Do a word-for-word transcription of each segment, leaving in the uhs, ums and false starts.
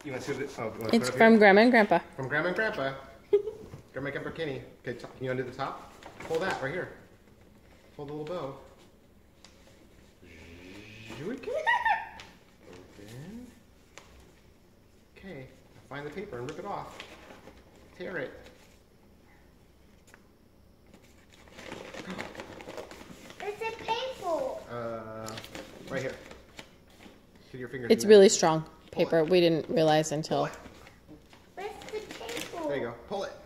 You want to see it? Oh, you want to It's put it from here? Grandma and Grandpa. From Grandma and Grandpa. Grandma and Grandpa Kenny. Okay, can you undo the top? Pull that right here. Pull the little bow. Open. Okay, find the paper and rip it off. Tear it. It's a paper. Uh, right here. Put your fingers It's in there. really strong paper. We didn't realize until. Where's the paper? There you go. Pull it.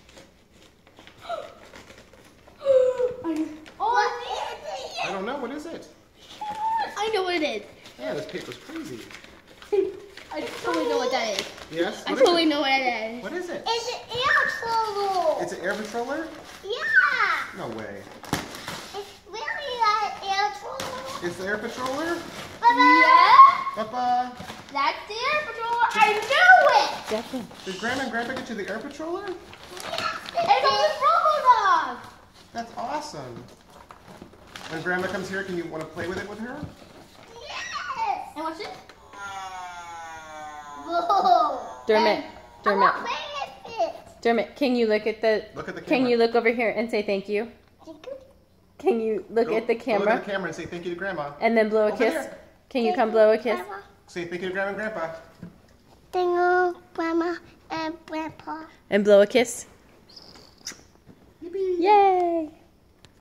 Oh, I don't know. What is it? I know what it is. Yeah, this paper's crazy. I totally know what that is. Yes? I What is totally it? know what it is. What is it? It's an air controller. It's an air controller? Yeah. No way. It's really an air controller. It's the air controller? Yeah. Papa, That's the air controller. I knew it. Definitely. did Grandma and Grandpa get you the air controller? And it's a robot. That's awesome. When Grandma comes here, can you want to play with it with her? Yes. And watch it. Whoa. Dermot. I Dermot. want to play with it. Dermot, can you look at the? Look at the Can camera. you look over here and say thank you? Can you look Go- at the go camera Look at the camera and say thank you to Grandma. and then blow a Over kiss? there. Can you come blow a kiss? Say thank you to Grandma and Grandpa. Thank you, Grandma and Grandpa. And blow a kiss? Yippee. Yay!